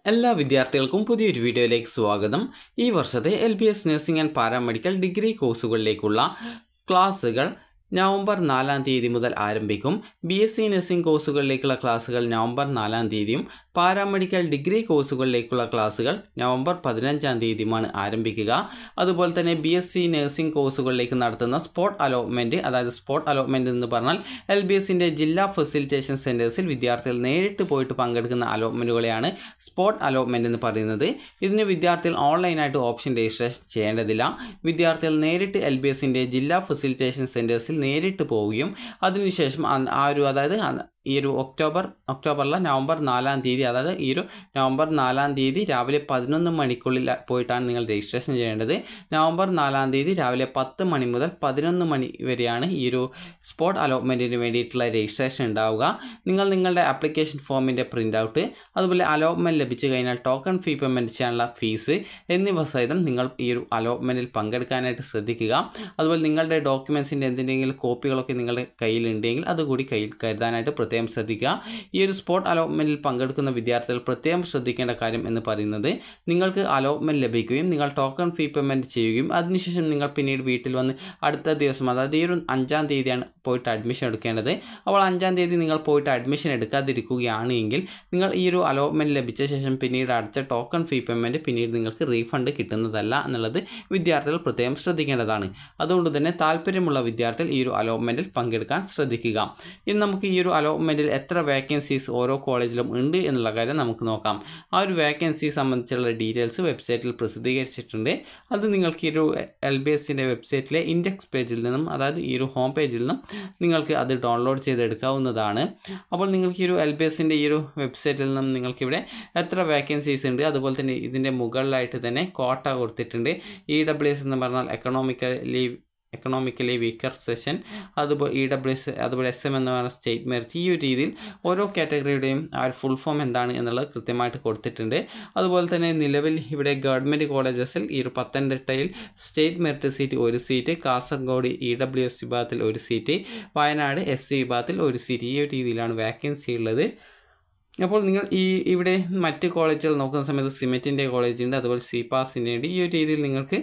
എല്ലാ വിദ്യാർത്ഥികൾക്കും പുതിയൊരു വീഡിയോയിലേക്ക് സ്വാഗതം. ഈ വർഷത്തെ LBS nursing and paramedical degree കോഴ്സുകളിലേക്കുള്ള ക്ലാസ്സുകൾ നവംബർ 4-ാം തീയതി മുതൽ ആരംഭിക്കും. BSc നഴ്സിംഗ് കോഴ്സുകളിലേക്കുള്ള ക്ലാസ്സുകൾ നവംബർ 4-ാം തീയതിയും പാരാമെഡിക്കൽ ഡിഗ്രി കോഴ്സുകളിലേക്കുള്ള ക്ലാസ്സുകൾ നവംബർ 15-ാം തീയതിയുമാണ് ആരംഭിക്കുക. അതുപോലെ തന്നെ BSc നഴ്സിംഗ് കോഴ്സുകളിലേക്ക് നടത്തുന്ന സ്പോട്ട് അലോട്ട്മെൻറ്റ്, അതായത് സ്പോട്ട് അലോട്ട്മെൻറ്റ് എന്ന് പറഞ്ഞാൽ LBSൻ്റെ ജില്ലാ ഫെസിലിറ്റേഷൻ സെൻറ്റേഴ്സിൽ വിദ്യാർത്ഥികൾ നേരിട്ട് പോയിട്ട് പങ്കെടുക്കുന്ന അലോട്ട്മെൻറ്റുകളെയാണ് സ്പോട്ട് അലോട്ട്മെൻറ്റ് എന്ന് പറയുന്നത്. ഇതിന് വിദ്യാർത്ഥികൾ ഓൺലൈനായിട്ട് ഓപ്ഷൻ രജിസ്ട്രേഷൻ ചെയ്യേണ്ടതില്ല. വിദ്യാർത്ഥികൾ നേരിട്ട് LBSൻ്റെ ജില്ലാ ഫെസിലിറ്റേഷൻ സെൻറ്റേഴ്സിൽ നേരിട്ട് പോവുകയും അതിനുശേഷം അതായത് ഈ ഒരു നവംബർ 4-ാം തീയതി, അതായത് ഈ ഒരു നവംബർ 4-ാം തീയതി രാവിലെ 11 മണിക്കുള്ളിൽ പോയിട്ടാണ് നിങ്ങൾ രജിസ്ട്രേഷൻ ചെയ്യേണ്ടത്. നവംബർ 4-ാം തീയതി രാവിലെ 10 മണി മുതൽ 11 മണി വരെയാണ് ഈ ഒരു സ്പോട്ട് അലോട്ട്മെൻറ്റിന് വേണ്ടിയിട്ടുള്ള രജിസ്ട്രേഷൻ ഉണ്ടാവുക. നിങ്ങൾ നിങ്ങളുടെ ആപ്ലിക്കേഷൻ ഫോമിൻ്റെ പ്രിൻ്റ് ഔട്ട്, അതുപോലെ അലോട്ട്മെൻറ്റ് ലഭിച്ചു കഴിഞ്ഞാൽ ടോക്കൺ ഫീ പേയ്മെൻറ്റ് ചെയ്യാനുള്ള ഫീസ് എന്നിവ സഹിതം നിങ്ങൾ ഈ ഒരു അലോട്ട്മെൻറ്റിൽ പങ്കെടുക്കാനായിട്ട് ശ്രദ്ധിക്കുക. അതുപോലെ നിങ്ങളുടെ ഡോക്യുമെൻസിൻ്റെ എന്തെങ്കിലും കോപ്പികളൊക്കെ നിങ്ങളുടെ കയ്യിലുണ്ടെങ്കിൽ അതുകൂടി കയ്യിൽ കരുതാനായിട്ട് പ്രത്യേകം ശ്രദ്ധിക്കുക. ഈ ഒരു സ്പോട്ട് അലോട്ട്മെൻറ്റിൽ പങ്കെടുക്കുന്ന വിദ്യാർത്ഥികൾ പ്രത്യേകം ശ്രദ്ധിക്കേണ്ട കാര്യം എന്ന് പറയുന്നത്, നിങ്ങൾക്ക് അലോട്ട്മെൻറ്റ് ലഭിക്കുകയും നിങ്ങൾ ടോക്കൺ ഫീ പേയ്മെൻറ്റ് ചെയ്യുകയും അതിനുശേഷം നിങ്ങൾ പിന്നീട് വീട്ടിൽ വന്ന് അടുത്ത ദിവസം, അതായത് ഈ ഒരു 5-ാം തീയതിയാണ് പോയിട്ട് അഡ്മിഷൻ എടുക്കേണ്ടത്. അപ്പോൾ 5-ാം തീയതി നിങ്ങൾ പോയിട്ട് അഡ്മിഷൻ എടുക്കാതിരിക്കുകയാണ് എങ്കിൽ നിങ്ങൾ ഈ ഒരു അലോട്ട്മെൻറ്റ് ലഭിച്ച ശേഷം പിന്നീട് അടച്ച ടോക്കൺ ഫീ പേയ്മെൻറ്റ് പിന്നീട് നിങ്ങൾക്ക് റീഫണ്ട് കിട്ടുന്നതല്ല എന്നുള്ളത് വിദ്യാർത്ഥികൾ പ്രത്യേകം ശ്രദ്ധിക്കേണ്ടതാണ്. അതുകൊണ്ട് തന്നെ താല്പര്യമുള്ള വിദ്യാർത്ഥികൾ ഈ ഒരു അലോട്ട്മെൻറ്റിൽ പങ്കെടുക്കാൻ ശ്രദ്ധിക്കുക. ഇനി നമുക്ക് ഈ ഒരു അലോട്ട്മെൻറ്റിൽ എത്ര വേക്കൻസീസ് ഓരോ കോളേജിലും ഉണ്ട് എന്നുള്ള കാര്യം നമുക്ക് നോക്കാം. ആ ഒരു വേക്കൻസി സംബന്ധിച്ചുള്ള ഡീറ്റെയിൽസ് വെബ്സൈറ്റിൽ പ്രസിദ്ധീകരിച്ചിട്ടുണ്ട്. അത് നിങ്ങൾക്ക് ഈ ഒരു LBSൻ്റെ വെബ്സൈറ്റിലെ ഇൻഡെക്സ് പേജിൽ നിന്നും, അതായത് ഈ ഒരു ഹോം പേജിൽ നിന്നും നിങ്ങൾക്ക് അത് ഡൗൺലോഡ് ചെയ്തെടുക്കാവുന്നതാണ്. അപ്പോൾ നിങ്ങൾക്ക് ഈ ഒരു LBSൻ്റെ ഈ ഒരു വെബ്സൈറ്റിൽ നിന്നും നിങ്ങൾക്കിവിടെ എത്ര വേക്കൻസീസ് ഉണ്ട്, അതുപോലെ തന്നെ ഇതിൻ്റെ മുകളിലായിട്ട് തന്നെ കോട്ട കൊടുത്തിട്ടുണ്ട്. EWS എന്ന് പറഞ്ഞാൽ എക്കണോമിക്കലി വീക്കർ സെഷൻ, അതുപോലെ EWS, അതുപോലെ SM എന്ന് പറയുന്ന സ്റ്റേറ്റ് മെറിറ്റ്. ഈ ഒരു രീതിയിൽ ഓരോ കാറ്റഗറിയുടെയും ആ ഒരു ഫുൾ ഫോം എന്താണ് എന്നുള്ളത് കൃത്യമായിട്ട് കൊടുത്തിട്ടുണ്ട്. അതുപോലെ തന്നെ നിലവിൽ ഇവിടെ ഗവൺമെൻറ് കോളേജസിൽ ഈ ഒരു പത്തനംതിട്ടയിൽ state merit seat 1 seat, Kasaragod EWS വിഭാഗത്തിൽ 1 സീറ്റ്, വയനാട് SC വിഭാഗത്തിൽ 1 സീറ്റ്. ഈ ഒരു രീതിയിലാണ് വേക്കൻസി ഉള്ളത്. അപ്പോൾ നിങ്ങൾ ഇവിടെ മറ്റ് കോളേജുകൾ നോക്കുന്ന സമയത്ത് സിമെറ്റിൻ്റെ കോളേജുണ്ട്, അതുപോലെ CPASൻ്റെ ഉണ്ട്. ഈ ഒരു രീതിയിൽ നിങ്ങൾക്ക്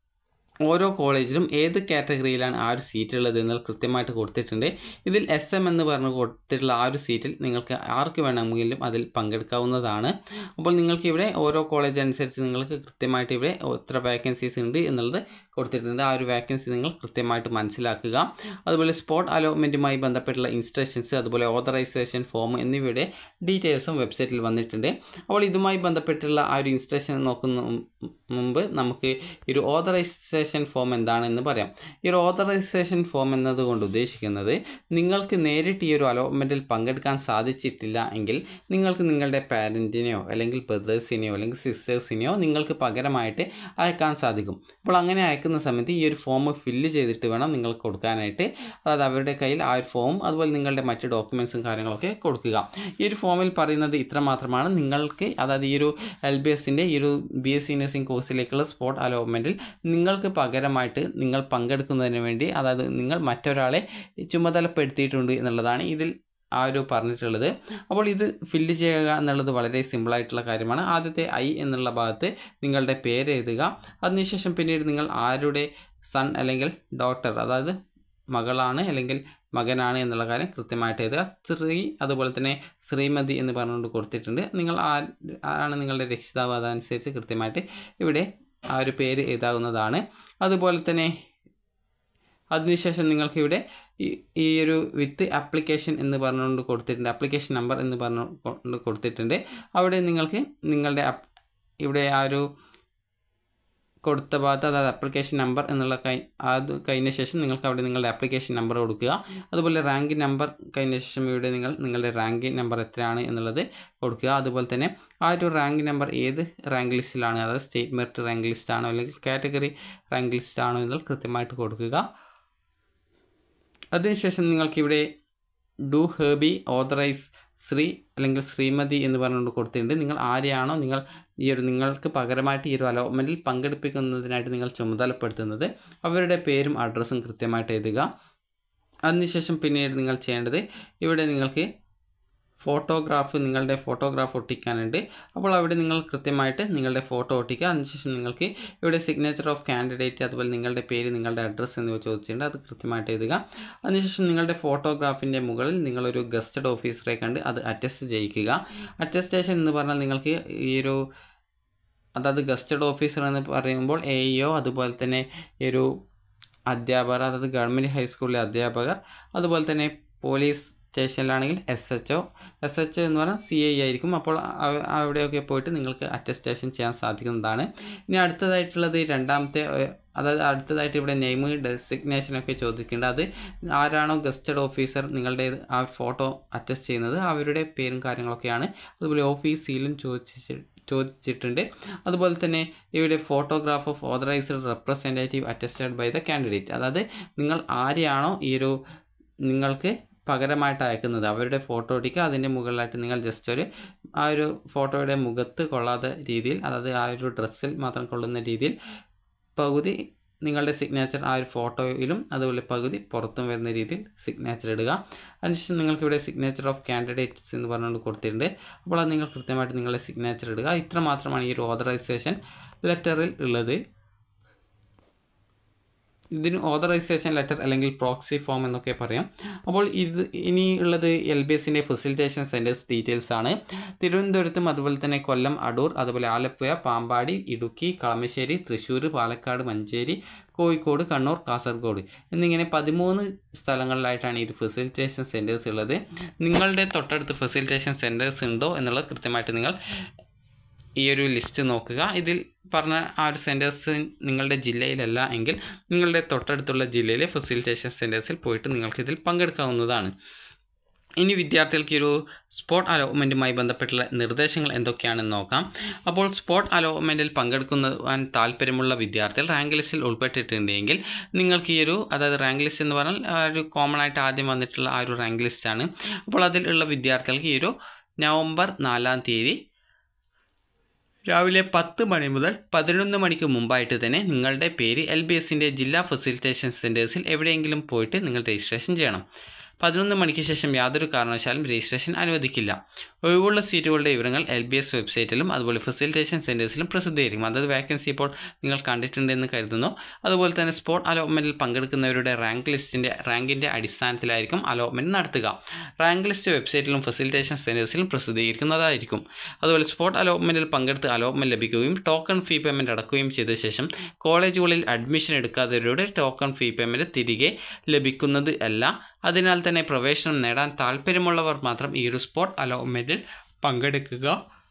ഓരോ കോളേജിലും ഏത് കാറ്റഗറിയിലാണ് ആ ഒരു സീറ്റ് ഉള്ളത് എന്നുള്ള കൃത്യമായിട്ട് കൊടുത്തിട്ടുണ്ട്. ഇതിൽ SM എന്ന് പറഞ്ഞ് കൊടുത്തിട്ടുള്ള ആ ഒരു സീറ്റിൽ നിങ്ങൾക്ക് ആർക്ക് വേണമെങ്കിലും അതിൽ പങ്കെടുക്കാവുന്നതാണ്. അപ്പോൾ നിങ്ങൾക്ക് ഇവിടെ ഓരോ കോളേജ് അനുസരിച്ച് നിങ്ങൾക്ക് കൃത്യമായിട്ട് ഇവിടെ എത്ര വേക്കൻസീസ് ഉണ്ട് എന്നുള്ളത് കൊടുത്തിട്ടുണ്ട്. ആ ഒരു വേക്കൻസി നിങ്ങൾ കൃത്യമായിട്ട് മനസ്സിലാക്കുക. അതുപോലെ സ്പോട്ട് അലോട്ട്മെൻറ്റുമായി ബന്ധപ്പെട്ടുള്ള ഇൻസ്ട്രക്ഷൻസ്, അതുപോലെ ഓതറൈസേഷൻ ഫോം എന്നിവയുടെ ഡീറ്റെയിൽസും വെബ്സൈറ്റിൽ വന്നിട്ടുണ്ട്. അപ്പോൾ ഇതുമായി ബന്ധപ്പെട്ടുള്ള ആ ഒരു ഇൻസ്ട്രക്ഷൻ നോക്കുന്ന മുമ്പ് നമുക്ക് ഈ ഒരു ഓതറൈസേഷൻ ഫോം എന്താണെന്ന് പറയാം. ഈ ഒരു ഓതറൈസേഷൻ ഫോം എന്നതുകൊണ്ട് ഉദ്ദേശിക്കുന്നത്, നിങ്ങൾക്ക് നേരിട്ട് ഈ ഒരു അലോട്ട്മെൻറ്റിൽ പങ്കെടുക്കാൻ സാധിച്ചിട്ടില്ല എങ്കിൽ നിങ്ങൾക്ക് നിങ്ങളുടെ പാരൻറ്റിനെയോ അല്ലെങ്കിൽ ബ്രദേഴ്സിനെയോ അല്ലെങ്കിൽ സിസ്റ്റേഴ്സിനെയോ നിങ്ങൾക്ക് പകരമായിട്ട് അയക്കാൻ സാധിക്കും. അപ്പോൾ അങ്ങനെ അയക്കുന്ന സമയത്ത് ഈ ഒരു ഫോം ഫില്ല് ചെയ്തിട്ട് വേണം നിങ്ങൾ കൊടുക്കാനായിട്ട്. അതായത് അവരുടെ കയ്യിൽ ആ ഒരു ഫോമും അതുപോലെ നിങ്ങളുടെ മറ്റ് ഡോക്യുമെൻറ്റ്സും കാര്യങ്ങളൊക്കെ കൊടുക്കുക. ഈ ഒരു ഫോമിൽ പറയുന്നത് ഇത്ര മാത്രമാണ്. നിങ്ങൾക്ക്, അതായത് ഈ ഒരു LBSൻ്റെ ഈ ഒരു BSc നഴ്സിംഗ് കോഴ്സിലേക്കുള്ള സ്പോട്ട് അലോട്ട്മെൻറ്റിൽ നിങ്ങൾക്ക് പകരമായിട്ട് നിങ്ങൾ പങ്കെടുക്കുന്നതിന് വേണ്ടി, അതായത് നിങ്ങൾ മറ്റൊരാളെ ചുമതലപ്പെടുത്തിയിട്ടുണ്ട് എന്നുള്ളതാണ് ഇതിൽ ആ ഒരു പറഞ്ഞിട്ടുള്ളത്. അപ്പോൾ ഇത് ഫില്ല് ചെയ്യുക എന്നുള്ളത് വളരെ സിമ്പിളായിട്ടുള്ള കാര്യമാണ്. ആദ്യത്തെ I എന്നുള്ള ഭാഗത്ത് നിങ്ങളുടെ പേര് എഴുതുക. അതിനുശേഷം പിന്നീട് നിങ്ങൾ ആരുടെ സൺ അല്ലെങ്കിൽ ഡോട്ടർ, അതായത് മകളാണ് അല്ലെങ്കിൽ മകനാണ് എന്നുള്ള കാര്യം കൃത്യമായിട്ട് എഴുതുക. ശ്രീ, അതുപോലെ തന്നെ ശ്രീമതി എന്ന് പറഞ്ഞുകൊണ്ട് കൊടുത്തിട്ടുണ്ട്. നിങ്ങൾ ആണ് നിങ്ങളുടെ രക്ഷിതാവ്, അതനുസരിച്ച് കൃത്യമായിട്ട് ഇവിടെ ആ ഒരു പേര് എഴുതാവുന്നതാണ്. അതുപോലെ തന്നെ അതിനുശേഷം നിങ്ങൾക്കിവിടെ ഈ ഒരു വിത്ത് ആപ്ലിക്കേഷൻ എന്ന് പറഞ്ഞുകൊണ്ട് കൊടുത്തിട്ടുണ്ട്, ആപ്ലിക്കേഷൻ നമ്പർ എന്ന് പറഞ്ഞുകൊണ്ട് കൊടുത്തിട്ടുണ്ട്. അവിടെ നിങ്ങൾക്ക് നിങ്ങളുടെ ഇവിടെ ആ ഒരു കൊടുത്ത ഭാഗത്ത്, അതായത് ആപ്ലിക്കേഷൻ നമ്പർ എന്നുള്ള അത് കഴിഞ്ഞ ശേഷം നിങ്ങൾക്ക് അവിടെ നിങ്ങളുടെ ആപ്ലിക്കേഷൻ നമ്പർ കൊടുക്കുക. അതുപോലെ റാങ്ക് നമ്പർ കഴിഞ്ഞ ശേഷം ഇവിടെ നിങ്ങളുടെ റാങ്ക് നമ്പർ എത്രയാണ് എന്നുള്ളത് കൊടുക്കുക. അതുപോലെ തന്നെ ആ ഒരു റാങ്ക് നമ്പർ ഏത് റാങ്ക് ലിസ്റ്റിലാണ്, അതായത് സ്റ്റേറ്റ് മെറിറ്റ് റാങ്ക് ലിസ്റ്റ് ആണോ അല്ലെങ്കിൽ കാറ്റഗറി റാങ്ക് ലിസ്റ്റ് ആണോ എന്നുള്ളത് കൃത്യമായിട്ട് കൊടുക്കുക. അതിനുശേഷം നിങ്ങൾക്കിവിടെ ഡു ഹെർബി ഓതറൈസ് ശ്രീ അല്ലെങ്കിൽ ശ്രീമതി എന്ന് പറഞ്ഞുകൊണ്ട് കൊടുത്തിട്ടുണ്ട്. നിങ്ങൾ ആരെയാണോ നിങ്ങൾക്ക് പകരമായിട്ട് ഈ ഒരു അലോട്ട്മെൻറ്റിൽ പങ്കെടുപ്പിക്കുന്നതിനായിട്ട് നിങ്ങൾ ചുമതലപ്പെടുത്തുന്നത് അവരുടെ പേരും അഡ്രസ്സും കൃത്യമായിട്ട് എഴുതുക. അതിനുശേഷം പിന്നീട് നിങ്ങൾ ചെയ്യേണ്ടത്, ഇവിടെ നിങ്ങൾക്ക് ഫോട്ടോഗ്രാഫ് നിങ്ങളുടെ ഫോട്ടോഗ്രാഫ് ഒട്ടിക്കാനുണ്ട്. അപ്പോൾ അവിടെ നിങ്ങൾ കൃത്യമായിട്ട് നിങ്ങളുടെ ഫോട്ടോ ഒട്ടിക്കുക. അതിനുശേഷം നിങ്ങൾക്ക് ഇവിടെ സിഗ്നേച്ചർ ഓഫ് കാൻഡിഡേറ്റ് അതുപോലെ നിങ്ങളുടെ പേര് നിങ്ങളുടെ അഡ്രസ്സ് എന്നിവ ചോദിച്ചിട്ടുണ്ട്. അത് കൃത്യമായിട്ട് എഴുതുക. അതിനുശേഷം നിങ്ങളുടെ ഫോട്ടോഗ്രാഫിൻ്റെ മുകളിൽ നിങ്ങളൊരു ഗസ്റ്റഡ് ഓഫീസറെ കണ്ട് അത് അറ്റസ്റ്റ് ചെയ്യിക്കുക. അറ്റസ്റ്റേഷൻ എന്ന് പറഞ്ഞാൽ നിങ്ങൾക്ക് ഈ ഒരു അതായത് ഗസ്റ്റഡ് ഓഫീസർ എന്ന് പറയുമ്പോൾ AEO അതുപോലെ തന്നെ ഈ ഒരു അധ്യാപകർ അതായത് ഗവൺമെൻറ് ഹൈസ്കൂളിലെ അധ്യാപകർ അതുപോലെ തന്നെ പോലീസ് സ്റ്റേഷനിലാണെങ്കിൽ SHO എന്ന് പറഞ്ഞാൽ CI ആയിരിക്കും. അപ്പോൾ അവിടെയൊക്കെ പോയിട്ട് നിങ്ങൾക്ക് അറ്റസ്റ്റേഷൻ ചെയ്യാൻ സാധിക്കുന്നതാണ്. ഇനി അടുത്തതായിട്ടുള്ളത് രണ്ടാമത്തെ അതായത് അടുത്തതായിട്ട് ഇവിടെ നെയിം ഡെസിഗ്നേഷനൊക്കെ ചോദിക്കേണ്ടത് അത് ആരാണോ ഗസ്റ്റഡ് ഓഫീസർ നിങ്ങളുടെ ആ ഫോട്ടോ അറ്റസ്റ്റ് ചെയ്യുന്നത് അവരുടെ പേരും കാര്യങ്ങളൊക്കെയാണ്. അതുപോലെ ഓഫീസ് സീലും ചോദിച്ചിട്ടുണ്ട്. അതുപോലെ തന്നെ ഇവിടെ photograph of authorized representative attested by the candidate അതായത് നിങ്ങൾ ആരെയാണോ ഈ ഒരു നിങ്ങൾക്ക് പകരമായിട്ട് അയക്കുന്നത് അവരുടെ ഫോട്ടോ ഒട്ടിക്കുക. അതിൻ്റെ മുകളിലായിട്ട് നിങ്ങൾ ജസ്റ്റ് ഒരു ആ ഒരു ഫോട്ടോയുടെ മുഖത്ത് കൊള്ളാത്ത രീതിയിൽ അതായത് ആ ഒരു ഡ്രസ്സിൽ മാത്രം കൊള്ളുന്ന രീതിയിൽ പകുതി നിങ്ങളുടെ സിഗ്നേച്ചർ ആ ഒരു ഫോട്ടോയിലും അതുപോലെ പകുതി പുറത്തും വരുന്ന രീതിയിൽ സിഗ്നേച്ചർ ഇടുക. അതിനുശേഷം നിങ്ങൾക്ക് ഇവിടെ സിഗ്നേച്ചർ ഓഫ് കാൻഡിഡേറ്റ്സ് എന്ന് പറഞ്ഞുകൊണ്ട് കൊടുത്തിട്ടുണ്ട്. അപ്പോൾ അത് നിങ്ങൾ കൃത്യമായിട്ട് നിങ്ങളുടെ സിഗ്നേച്ചർ ഇടുക. ഇത്ര മാത്രമാണ് ഈ ഒരു ഓതറൈസേഷൻ ലെറ്ററിൽ ഉള്ളത്. ഇതിന് ഓതറൈസേഷൻ ലെറ്റർ അല്ലെങ്കിൽ പ്രോക്സി ഫോം എന്നൊക്കെ പറയാം. അപ്പോൾ ഇനി ഉള്ളത് LBSൻ്റെ ഫെസിലിറ്റേഷൻ സെൻറ്റേഴ്സ് ഡീറ്റെയിൽസ് ആണ്. തിരുവനന്തപുരത്തും അതുപോലെ തന്നെ കൊല്ലം, അടൂർ, അതുപോലെ ആലപ്പുഴ, പാമ്പാടി, ഇടുക്കി, കളമശ്ശേരി, തൃശ്ശൂർ, പാലക്കാട്, മഞ്ചേരി, കോഴിക്കോട്, കണ്ണൂർ, കാസർഗോഡ് എന്നിങ്ങനെ 13 സ്ഥലങ്ങളിലായിട്ടാണ് ഈ ഫെസിലിറ്റേഷൻ സെൻറ്റേഴ്സ് ഉള്ളത്. നിങ്ങളുടെ തൊട്ടടുത്ത് ഫെസിലിറ്റേഷൻ സെൻറ്റേഴ്സ് ഉണ്ടോ എന്നുള്ളത് കൃത്യമായിട്ട് നിങ്ങൾ ഈ ഒരു ലിസ്റ്റ് നോക്കുക. ഇതിൽ പറഞ്ഞ ആ ഒരു സെൻറ്റേഴ്സ് നിങ്ങളുടെ ജില്ലയിലല്ല എങ്കിൽ നിങ്ങളുടെ തൊട്ടടുത്തുള്ള ജില്ലയിലെ ഫെസിലിറ്റേഷൻ സെൻറ്റേഴ്സിൽ പോയിട്ട് നിങ്ങൾക്കിതിൽ പങ്കെടുക്കാവുന്നതാണ്. ഇനി വിദ്യാർത്ഥികൾക്ക് ഒരു സ്പോട്ട് അലോട്ട്മെൻറ്റുമായി ബന്ധപ്പെട്ടുള്ള നിർദ്ദേശങ്ങൾ എന്തൊക്കെയാണെന്ന് നോക്കാം. അപ്പോൾ സ്പോട്ട് അലോട്ട്മെൻറ്റിൽ പങ്കെടുക്കുവാൻ താല്പര്യമുള്ള വിദ്യാർത്ഥികൾ റാങ്ക് ലിസ്റ്റിൽ ഉൾപ്പെട്ടിട്ടുണ്ടെങ്കിൽ നിങ്ങൾക്ക് ഈ ഒരു അതായത് റാങ്ക് ലിസ്റ്റ് എന്ന് പറഞ്ഞാൽ ഒരു കോമൺ ആയിട്ട് ആദ്യം വന്നിട്ടുള്ള ആ ഒരു റാങ്ക് ലിസ്റ്റാണ്. അപ്പോൾ അതിലുള്ള വിദ്യാർത്ഥികൾക്ക് ഈ ഒരു നവംബർ 4-ാം തീയതി രാവിലെ 10 മണി മുതൽ 11 മണിക്ക് മുമ്പായിട്ട് തന്നെ നിങ്ങളുടെ പേര് LBSൻ്റെ ജില്ലാ ഫെസിലിറ്റേഷൻ സെൻറ്റേഴ്സിൽ എവിടെയെങ്കിലും പോയിട്ട് നിങ്ങൾ രജിസ്ട്രേഷൻ ചെയ്യണം. 11 മണിക്ക് ശേഷം യാതൊരു കാരണവശാലും രജിസ്ട്രേഷൻ അനുവദിക്കില്ല. ഒഴിവുള്ള സീറ്റുകളുടെ വിവരങ്ങൾ LBS വെബ്സൈറ്റിലും അതുപോലെ ഫെസിലിറ്റേഷൻ സെൻറ്റേഴ്സിലും പ്രസിദ്ധീകരിക്കും. അതായത് വാക്കൻസി ഇപ്പോൾ നിങ്ങൾ കണ്ടിട്ടുണ്ടെന്ന് കരുതുന്നു. അതുപോലെ തന്നെ സ്പോട്ട് അലോട്ട്മെൻറ്റിൽ പങ്കെടുക്കുന്നവരുടെ റാങ്കിൻ്റെ അടിസ്ഥാനത്തിലായിരിക്കും അലോട്ട്മെൻറ്റ് നടത്തുക. റാങ്ക് ലിസ്റ്റ് വെബ്സൈറ്റിലും ഫെസിലിറ്റേഷൻ സെൻറ്റേഴ്സിലും പ്രസിദ്ധീകരിക്കുന്നതായിരിക്കും. അതുപോലെ സ്പോട്ട് അലോട്ട്മെൻറ്റിൽ പങ്കെടുത്ത് അലോട്ട്മെൻറ്റ് ലഭിക്കുകയും ടോക്കൺ ഫീ പേയ്മെൻറ്റ് അടക്കുകയും ചെയ്ത ശേഷം കോളേജുകളിൽ അഡ്മിഷൻ എടുക്കാത്തവരുടെ ടോക്കൺ ഫീ പേയ്മെൻറ്റ് തിരികെ ലഭിക്കുന്നത് അല്ല. അതിനാൽ തന്നെ പ്രവേശനം നേടാൻ താല്പര്യമുള്ളവർ മാത്രം ഈ ഒരു സ്പോട്ട് അലോട്ട്മെൻറ്റിൽ പങ്കെടുക്കുക.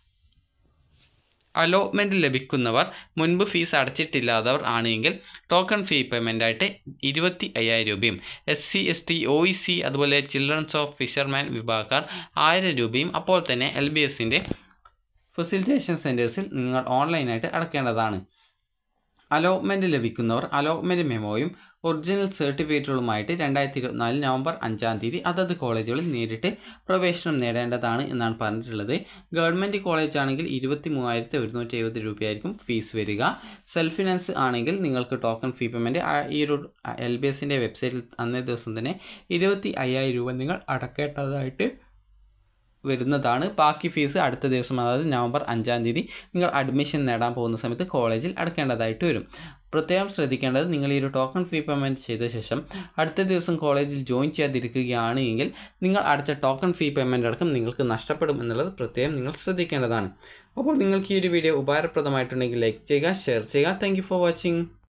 അലോട്ട്മെൻറ്റ് ലഭിക്കുന്നവർ മുൻപ് ഫീസ് അടച്ചിട്ടില്ലാത്തവർ ആണെങ്കിൽ ടോക്കൺ ഫീ പേയ്മെൻറ്റായിട്ട് 25,000 രൂപയും SC ST OEC അതുപോലെ ചിൽഡ്രൻസ് ഓഫ് ഫിഷർമാൻ വിഭാഗക്കാർ 1000 രൂപയും അപ്പോൾ തന്നെ LBSൻ്റെ ഫെസിലിറ്റേഷൻ സെൻറ്റേഴ്സിൽ നിങ്ങൾ ഓൺലൈനായിട്ട് അടയ്ക്കേണ്ടതാണ്. അലോട്ട്മെൻറ്റ് ലഭിക്കുന്നവർ അലോട്ട്മെൻറ്റ് മെമ്മോയും ഒറിജിനൽ സർട്ടിഫിക്കറ്റുകളുമായിട്ട് 2024 നവംബർ 5-ാം തീയതി അതത് കോളേജുകളിൽ നേരിട്ട് പ്രവേശനം നേടേണ്ടതാണ് എന്നാണ് പറഞ്ഞിട്ടുള്ളത്. ഗവൺമെൻറ് കോളേജ് ആണെങ്കിൽ 23,170 രൂപയായിരിക്കും ഫീസ് വരിക. സെൽഫ് ഫിനാൻസ് ആണെങ്കിൽ നിങ്ങൾക്ക് ടോക്കൺ ഫീ പേയ്മെൻറ്റ് ഈ ഒരു LBSൻ്റെ വെബ്സൈറ്റിൽ അന്നേ ദിവസം തന്നെ 25,000 രൂപ നിങ്ങൾ അടക്കേണ്ടതായിട്ട് വരുന്നതാണ്. ബാക്കി ഫീസ് അടുത്ത ദിവസം അതായത് നവംബർ 5-ാം തീയതി നിങ്ങൾ അഡ്മിഷൻ നേടാൻ പോകുന്ന സമയത്ത് കോളേജിൽ അടക്കേണ്ടതായിട്ട് വരും. പ്രത്യേകം ശ്രദ്ധിക്കേണ്ടത് നിങ്ങൾ ഈ ഒരു ടോക്കൺ ഫീ പേയ്മെൻറ്റ് ചെയ്ത ശേഷം അടുത്ത ദിവസം കോളേജിൽ ജോയിൻ ചെയ്യാതിരിക്കുകയാണ് എങ്കിൽ നിങ്ങൾ അടച്ച ടോക്കൺ ഫീ പേയ്മെൻറ്റ് അടക്കം നിങ്ങൾക്ക് നഷ്ടപ്പെടും എന്നുള്ളത് പ്രത്യേകം നിങ്ങൾ ശ്രദ്ധിക്കേണ്ടതാണ്. അപ്പോൾ നിങ്ങൾക്ക് ഈ ഒരു വീഡിയോ ഉപകാരപ്രദമായിട്ടുണ്ടെങ്കിൽ ലൈക്ക് ചെയ്യുക, ഷെയർ ചെയ്യുക. Thank you for watching.